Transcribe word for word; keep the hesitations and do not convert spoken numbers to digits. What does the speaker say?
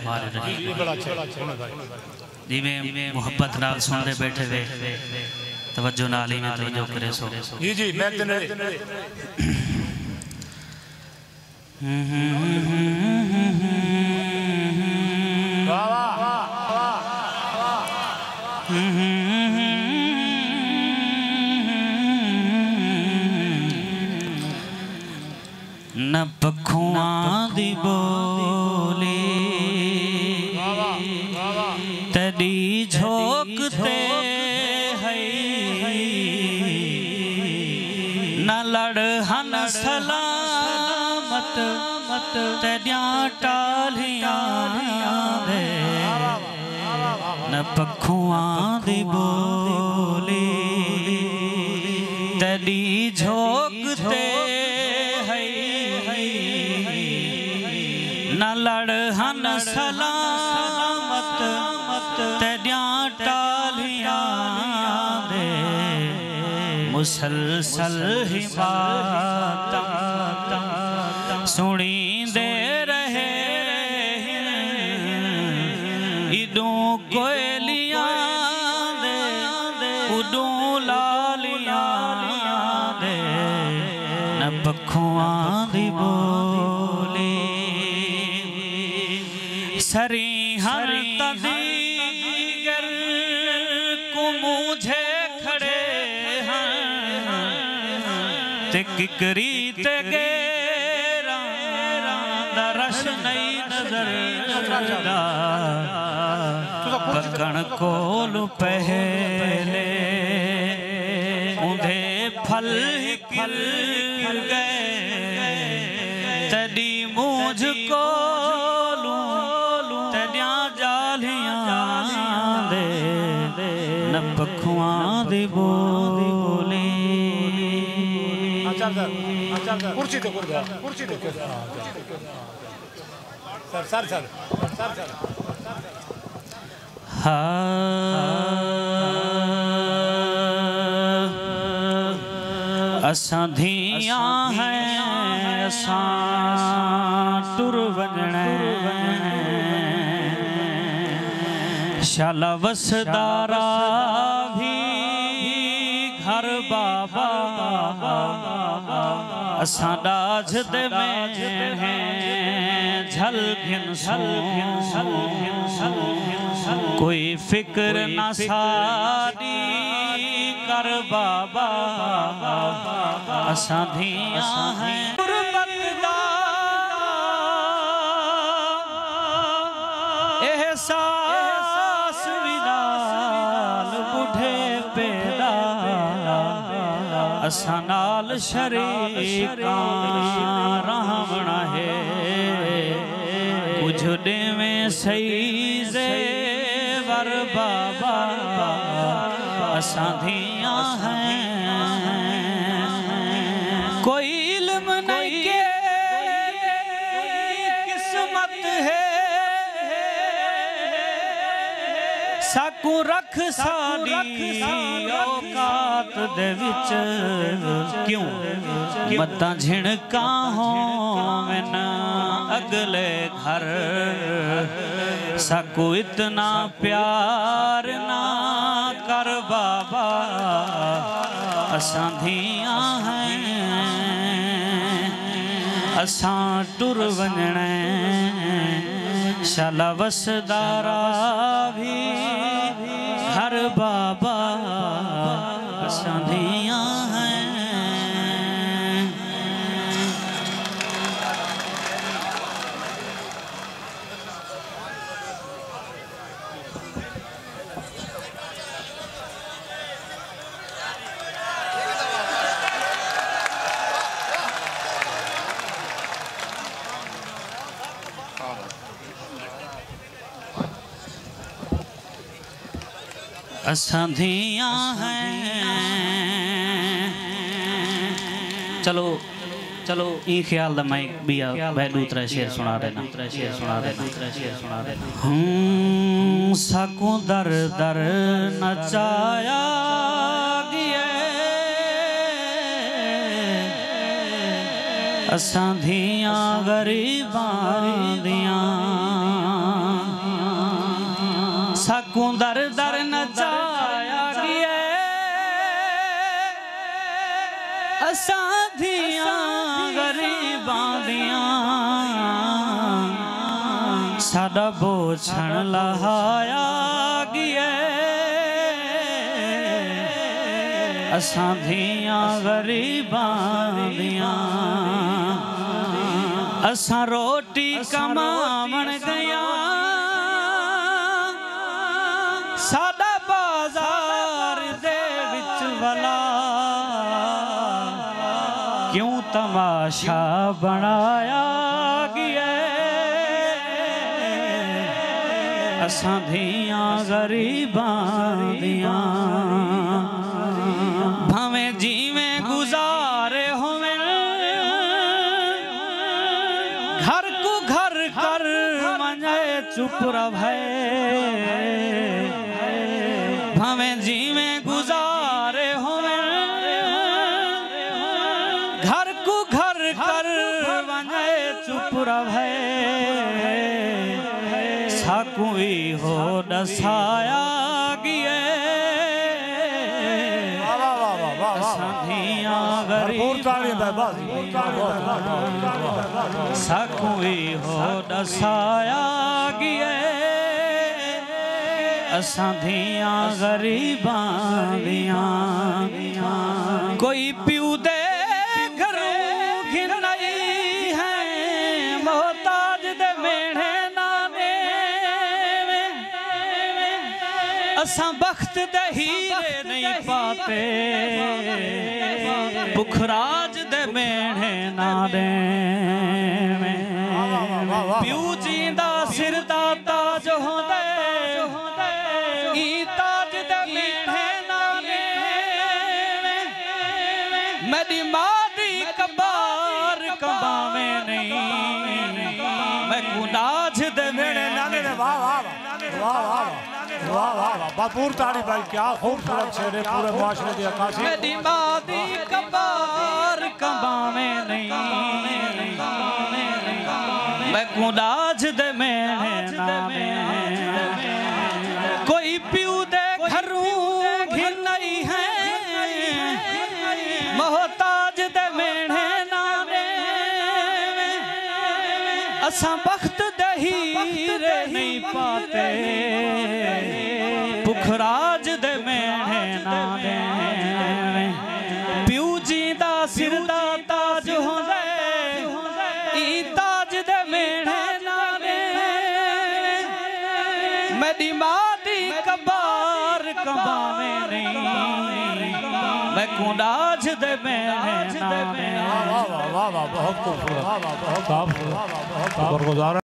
जिमें मुहब्बत नाल सुनते बैठे वे तवज्जो नाल ही में तवज्जो करे सो जी जी मैं तेरे वाह वाह न पखुआं दी बोली तेरी झोंकते है न लड़हन सलामत तेरिया टालियां दे न पखुआं दी बोली तेरी झोंकते न लड़हन सलामत तेरिया टालियां दे मुसलसल ही बातां सुनी दे रहे इदों कोयलियां दे उदों लालियां दे न पखुआं दी बोली सरी हर तदीगर को मुझे खड़े हैं ते किकरी ते गेरा दरश नहीं नजर पकड़ कोल पहले उधे फल ही खिल गए तड़ी मुझको न पखुआं दी बोली कुर्सी तो कुर्सी तो sir sir sir sir sir असां धियां हैं असां टुर वञणे शाला वसदारा भी घर बाबा असां डाझ दे में हैं झल घिन झल कोई फिक्र न साडी कर बाबा असां धियां हैं एहसास विलाल बुढ़े पेदा असां नाल शरीका रहमना है कुछ दे में सही जेवर बाबा असां धियां हैं कोई इल्म नहीं के किस्मत है साकू रख साडी औकात दे विच क्यों मत्ता झिणका होवन अगले घर साकू इतना प्यार ना कर बाबा असां धियां हैं असां टुर वञणे शाला वसदारा भी हर बाबा असां धियां हैं असां धियां हैं चलो चलो ई ख्याल दा मैं बिया मैं दूसरा शेर सुना देना दूसरा शेर सुना देना दूसरा शेर सुना देना हूं साकू दर दर नचाया गया असां धियां गरीबां दियां साकू दर दर नचाया गया असां दियां गरीबां दियां साडा बोझण लहाया गया असां दियां गरीबां दियां असां रोटी कमावण गया साडा बाजार दे विच वला क्यों तमाशा बनाया गया असां दियां गरीबां दियां भावें जीवें गुजारे होवे घर को घर कर मने चुप रहे भावें जीवें गुजारे होवे घर को घर कर मने चुप रहे साकुई हो दसाया गया साकुई हो दसाया गया असां दियां गरीबां दियां कोई प्यू दे घरों घिनाई है मोहताज दे मेढ़े नाने असां बख्त दे हीरे नहीं पाते पुखराज दे मेढ़े नाने प्यू जींदा सिर दा ताज होंदे ई ताज दे मेढ़े नाने मेरी मां दी कबार कबावे नहीं मैं गुनाज दे मेढ़े नाने वाह वाह वाह वाह वाह वाह भरपूर ताड़ी भाई क्या खूबसूरत शेर है पूरे मुआशरे दी अक्कासी मेरी मां दी कबार कबावे नहीं मैं गुनाज दे मेढ़े नाने कोई प्यू दे घरों घिनाई है मोहताज दे मेढ़े नाने असां बख्त दे हीरे नहीं पाते पुखराज दे मेढ़े नाने प्यू जींदा सिर दा ताज होंदे ई ताज दे मेढ़े नाने मेरी मां दी कबार कबावे नहीं मैं गुनाज दे मेढ़े नाने वाह वाह वाह बहुत खूबसूरत बहुत खूबसूरत